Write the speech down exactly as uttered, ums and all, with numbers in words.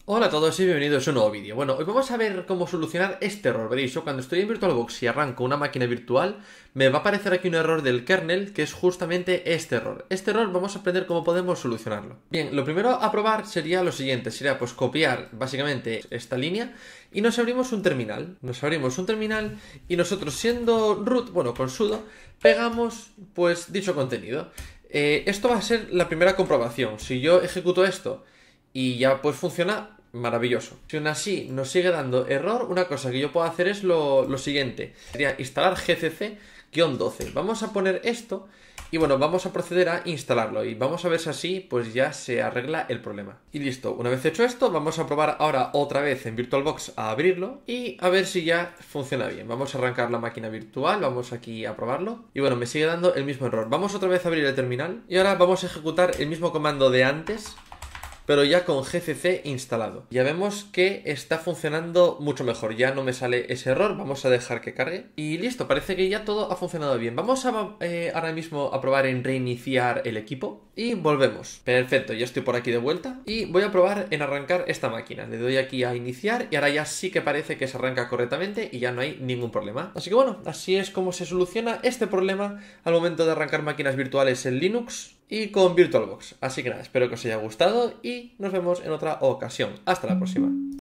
Hola a todos y bienvenidos a un nuevo vídeo. Bueno, hoy vamos a ver cómo solucionar este error. Veréis, yo cuando estoy en VirtualBox y arranco una máquina virtual, me va a aparecer aquí un error del kernel, que es justamente este error. Este error vamos a aprender cómo podemos solucionarlo. Bien, lo primero a probar sería lo siguiente, sería pues copiar básicamente esta línea y nos abrimos un terminal. Nos abrimos un terminal y nosotros siendo root, bueno, con sudo, pegamos pues dicho contenido. Eh, esto va a ser la primera comprobación. Si yo ejecuto esto y ya pues funciona, maravilloso. Si aún así nos sigue dando error, una cosa que yo puedo hacer es lo, lo siguiente. Sería instalar gcc doce. Vamos a poner esto y bueno, vamos a proceder a instalarlo y vamos a ver si así pues ya se arregla el problema. Y listo, una vez hecho esto, vamos a probar ahora otra vez en VirtualBox a abrirlo y a ver si ya funciona bien. Vamos a arrancar la máquina virtual, vamos aquí a probarlo y bueno, me sigue dando el mismo error. Vamos otra vez a abrir el terminal y ahora vamos a ejecutar el mismo comando de antes, pero ya con gcc instalado. Ya vemos que está funcionando mucho mejor, ya no me sale ese error, vamos a dejar que cargue. Y listo, parece que ya todo ha funcionado bien. Vamos a eh, ahora mismo a probar en reiniciar el equipo y volvemos. Perfecto, ya estoy por aquí de vuelta y voy a probar en arrancar esta máquina. Le doy aquí a iniciar y ahora ya sí que parece que se arranca correctamente y ya no hay ningún problema. Así que bueno, así es como se soluciona este problema al momento de arrancar máquinas virtuales en Linux y con VirtualBox. Así que nada, espero que os haya gustado y nos vemos en otra ocasión. Hasta la próxima.